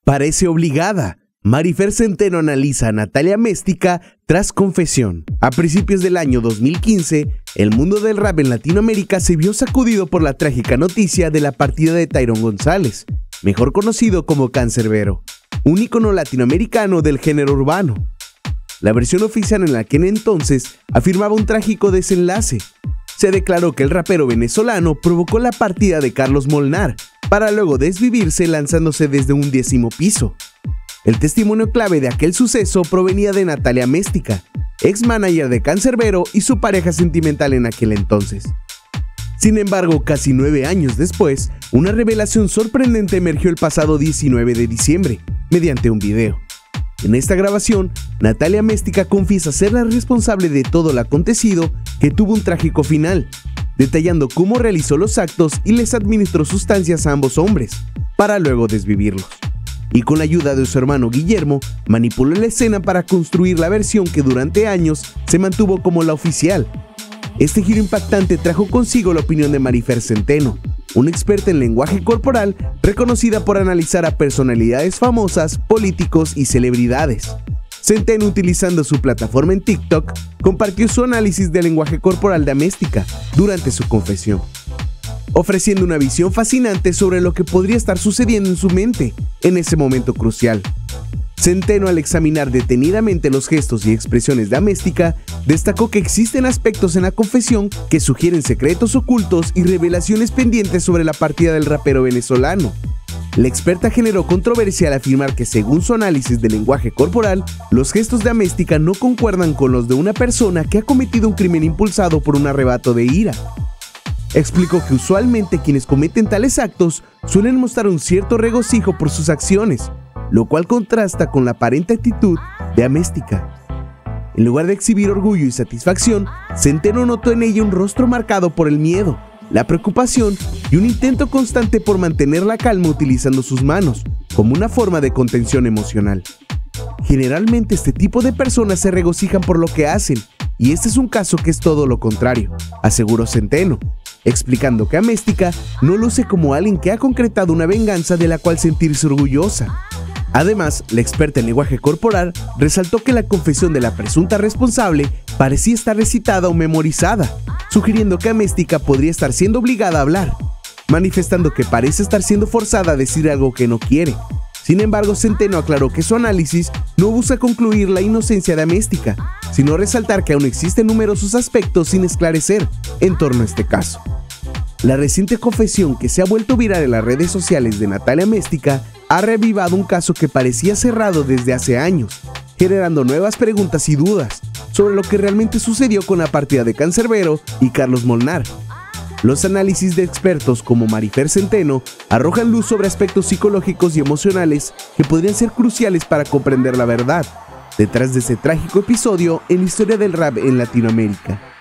Parece obligada. Marifer Centeno analiza a Natalia Méstica tras confesión. A principios del año 2015, el mundo del rap en Latinoamérica se vio sacudido por la trágica noticia de la partida de Tyrone González, mejor conocido como Canserbero, un ícono latinoamericano del género urbano. La versión oficial en aquel entonces afirmaba un trágico desenlace. Se declaró que el rapero venezolano provocó la partida de Carlos Molnar, para luego desvivirse lanzándose desde un 10º piso. El testimonio clave de aquel suceso provenía de Natalia Méstica, ex-manager de Canserbero y su pareja sentimental en aquel entonces. Sin embargo, casi 9 años después, una revelación sorprendente emergió el pasado 19 de diciembre, mediante un video. En esta grabación, Natalia Méstica confiesa ser la responsable de todo lo acontecido, que tuvo un trágico final, detallando cómo realizó los actos y les administró sustancias a ambos hombres, para luego desvivirlos. Y con la ayuda de su hermano Guillermo, manipuló la escena para construir la versión que durante años se mantuvo como la oficial. Este giro impactante trajo consigo la opinión de Marifer Centeno, una experta en lenguaje corporal reconocida por analizar a personalidades famosas, políticos y celebridades. Centeno, utilizando su plataforma en TikTok, compartió su análisis del lenguaje corporal de Méstica durante su confesión, ofreciendo una visión fascinante sobre lo que podría estar sucediendo en su mente en ese momento crucial. Centeno, al examinar detenidamente los gestos y expresiones de Méstica, destacó que existen aspectos en la confesión que sugieren secretos ocultos y revelaciones pendientes sobre la partida del rapero venezolano. La experta generó controversia al afirmar que, según su análisis del lenguaje corporal, los gestos de Méstica no concuerdan con los de una persona que ha cometido un crimen impulsado por un arrebato de ira. Explicó que usualmente quienes cometen tales actos suelen mostrar un cierto regocijo por sus acciones, lo cual contrasta con la aparente actitud de Méstica. En lugar de exhibir orgullo y satisfacción, Centeno notó en ella un rostro marcado por el miedo, la preocupación y un intento constante por mantener la calma utilizando sus manos como una forma de contención emocional. Generalmente este tipo de personas se regocijan por lo que hacen, y este es un caso que es todo lo contrario, aseguró Centeno, explicando que Méstica no luce como alguien que ha concretado una venganza de la cual sentirse orgullosa. Además, la experta en lenguaje corporal resaltó que la confesión de la presunta responsable parecía estar recitada o memorizada, sugiriendo que Méstica podría estar siendo obligada a hablar, manifestando que parece estar siendo forzada a decir algo que no quiere. Sin embargo, Centeno aclaró que su análisis no busca concluir la inocencia de Méstica, sino resaltar que aún existen numerosos aspectos sin esclarecer en torno a este caso. La reciente confesión, que se ha vuelto viral en las redes sociales de Natalia Méstica, ha reavivado un caso que parecía cerrado desde hace años, generando nuevas preguntas y dudas sobre lo que realmente sucedió con la partida de Canserbero y Carlos Molnar. Los análisis de expertos como Marifer Centeno arrojan luz sobre aspectos psicológicos y emocionales que podrían ser cruciales para comprender la verdad detrás de ese trágico episodio en la historia del rap en Latinoamérica.